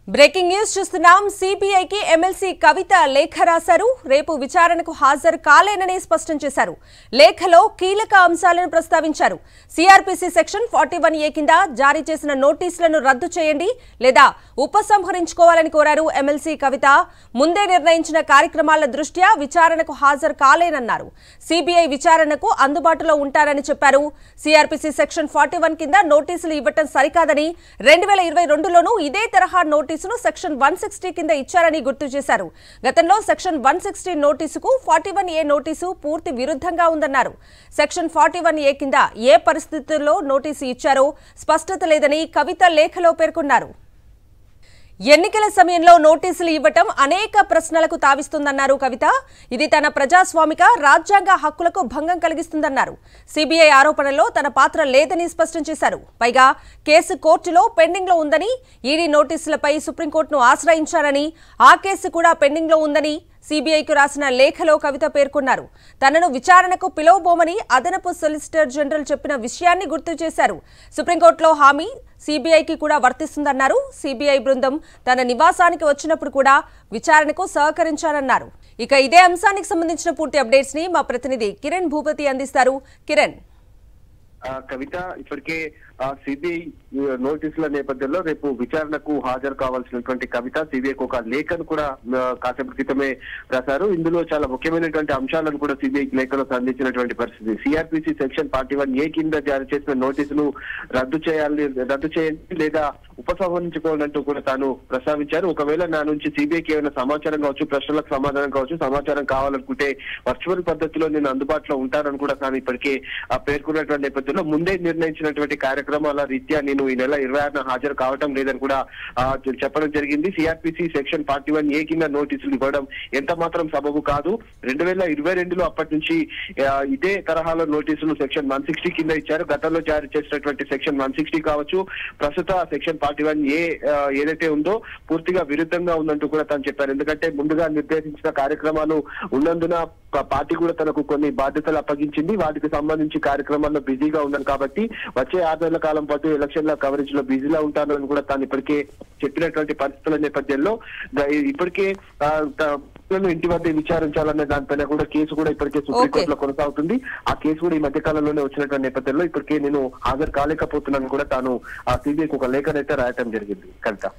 Breaking news చూస్తున్నాం. సిబిఐకి MLC కవిత లేఖ రాశారు. రేపు విచారణకు హాజరు కాలేనని స్పష్టం చేశారు. లేఖలో కీలక అంశాలను ప్రస్తావించారు. సిఆర్పిసి సెక్షన్ 41A కింద జారీ చేసిన నోటీసులను రద్దు చేయండి లేదా ఉపసంహరించుకోవాలని కోరారు ఎమ్మెల్సీ కవిత. ముందే నిర్ణయించిన కార్యక్రమాల దృష్ట్యా విచారణకు హాజరు కాలేనన్నారు. సిబిఐ విచారణకు అందుబాటులో ఉంటారని చెప్పారు. సిఆర్పిసి సెక్షన్ 41 కింద నోటీసులు ఇవ్వటం సరికాదని 2022లోనూ ఇదే తరహా నోటీసును సెక్షన్ 160 కింద ఇచ్చారని గుర్తు చేశారు. గతంలో సెక్షన్ 160 నోటీసుకు 41A నోటీసు పూర్తి విరుద్ధంగా ఉందన్నారు. సెక్షన్ 41A కింద ఏ పరిస్థితుల్లో నోటీసు ఇచ్చారో స్పష్టత లేదని కవిత లేఖలో పేర్కొన్నారు. ఎన్నికల సమయంలో నోటీసులు ఇవ్వటం అనేక ప్రశ్నలకు తావిస్తుందన్నారు కవిత. ఇది తన ప్రజాస్వామిక రాజ్యాంగ హక్కులకు భంగం కలిగిస్తుందన్నారు. సిబిఐ ఆరోపణలో తన పాత్ర లేదని స్పష్టం చేశారు. పైగా కేసు కోర్టులో పెండింగ్లో ఉందని, ఈడీ నోటీసులపై సుప్రీంకోర్టును ఆశ్రయించారని, ఆ కేసు కూడా పెండింగ్లో ఉందని సిబిఐకు రాసిన లేఖలో కవిత పేర్కొన్నారు. తనను విచారణకు పిలువబోమని అదనపు సొలిసిటర్ జనరల్ చెప్పిన విషయాన్ని గుర్తు చేశారు. సుప్రీంకోర్టులో హామీ సిబిఐకి కూడా వర్తిస్తుందన్నారు. సిబిఐ బృందం తన నివాసానికి వచ్చినప్పుడు కూడా విచారణకు సహకరించారన్నారు. ఇక ఇదే అంశానికి సంబంధించిన పూర్తి అప్డేట్స్ ని మా ప్రతినిధి కిరణ్ భూపతి అందిస్తారు. కిరణ్, కవిత ఇప్పటికే సిబిఐ నోటీసుల నేపథ్యంలో రేపు విచారణకు హాజరు కావాల్సినటువంటి కవిత సిబిఐకి ఒక లేఖను కూడా కాసేపు క్రితమే రాశారు. ఇందులో చాలా ముఖ్యమైనటువంటి అంశాలను కూడా సిబిఐ లేఖలో అందించినటువంటి పరిస్థితి. సిఆర్పిసి సెక్షన్ 41A కింద జారీ చేసిన నోటీసును రద్దు చేయండి లేదా ఉపసంహరించుకోవాలంటూ కూడా తాను ప్రస్తావించారు. ఒకవేళ నా నుంచి సిబిఐకి ఏమైనా సమాచారం కావచ్చు, ప్రశ్నలకు సమాధానం కావచ్చు, సమాచారం కావాలనుకుంటే వర్చువల్ పద్ధతిలో నేను అందుబాటులో ఉంటానని కూడా తాను ఇప్పటికే పేర్కొన్నటువంటి నేపథ్యంలో ముందే నిర్ణయించినటువంటి కార్యక్రమాల రీత్యా నేను ఈ నెల 26న హాజరు కావటం లేదని కూడా చెప్పడం జరిగింది. సిఆర్పిసి సెక్షన్ 41A కింద నోటీసులు ఇవ్వడం ఎంత మాత్రం సబబు కాదు. 2022లో అప్పటి నుంచి ఇదే తరహాలో నోటీసులు సెక్షన్ 160 కింద ఇచ్చారు. గతంలో జారీ చేసినటువంటి సెక్షన్ 160 కావచ్చు, ప్రస్తుత సెక్షన్ 41A ఏదైతే ఉందో పూర్తిగా విరుద్ధంగా ఉందంటూ కూడా తను చెప్పారు. ఎందుకంటే ముందుగా నిర్దేశించిన కార్యక్రమాలు ఉన్నందున పార్టీ కూడా తనకు కొన్ని బాధ్యతలు అప్పగించింది. వాటికి సంబంధించి కార్యక్రమాల్లో బిజీగా ఉందని కాబట్టి వచ్చే 6 నెలల కాలం పాటు ఎలక్షన్ల కవరేజ్ లో బిజీగా ఉంటానని కూడా తాను ఇప్పటికే చెప్పినటువంటి పరిస్థితుల నేపథ్యంలో ఇప్పటికే ఇంటి వద్ద విచారించాలనే దానిపైన కూడా కేసు కూడా ఇప్పటికే సుప్రీంకోర్టులో కొనసాగుతుంది. ఆ కేసు కూడా ఈ మధ్య కాలంలోనే వచ్చినటువంటి నేపథ్యంలో ఇప్పటికే నేను హాజరు కాలేకపోతున్నాను కూడా తాను ఆ సిబిఐకి ఒక లేఖనైతే రాయటం జరిగింది. కవిత.